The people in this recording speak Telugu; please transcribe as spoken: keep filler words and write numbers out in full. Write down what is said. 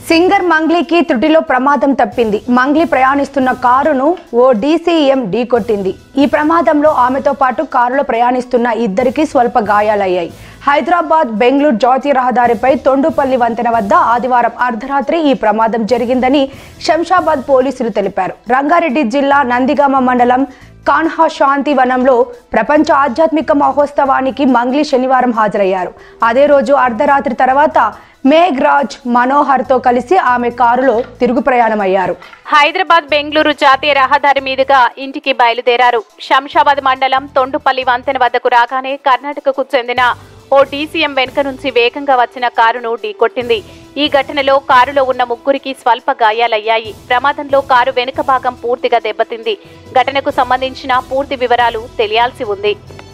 సింగర్ మంగ్లీకి త్రుటిలో ప్రమాదం తప్పింది. మంగ్లీ ప్రయాణిస్తున్న కారును ఓ డీసీఎం ఢీకొట్టింది. ఈ ప్రమాదంలో ఆమెతో పాటు కారులో ప్రయాణిస్తున్న ఇద్దరికి స్వల్ప గాయాలయ్యాయి. హైదరాబాద్ బెంగళూరు జాతీయ రహదారిపై తొండుపల్లి వంతెన వద్ద ఆదివారం అర్ధరాత్రి ఈ ప్రమాదం జరిగిందని శంషాబాద్ పోలీసులు తెలిపారు. రంగారెడ్డి జిల్లా నందిగామ మండలం కాన్హా శాంతి వనంలో ప్రపంచ ఆధ్యాత్మిక మహోత్సవానికి మంగ్లీ శనివారం హాజరయ్యారు. అదే రోజు అర్ధరాత్రి తర్వాత మేఘ్రాజ్ మనోహర్ తో కలిసి ఆమె కారులో తిరుగు ప్రయాణమయ్యారు. హైదరాబాద్ బెంగళూరు జాతీయ రహదారి మీదుగా ఇంటికి బయలుదేరారు. శంషాబాద్ మండలం తొండుపల్లి వంతెన వద్దకు రాగానే కర్ణాటకకు చెందిన ఓ డీసీఎం వెనుక నుంచి వేగంగా వచ్చిన కారును ఢీకొట్టింది. ఈ ఘటనలో కారులో ఉన్న ముగ్గురికి స్వల్ప గాయాలయ్యాయి. ప్రమాదంలో కారు వెనుక భాగం పూర్తిగా దెబ్బతింది. ఘటనకు సంబంధించిన పూర్తి వివరాలు తెలియాల్సి ఉంది.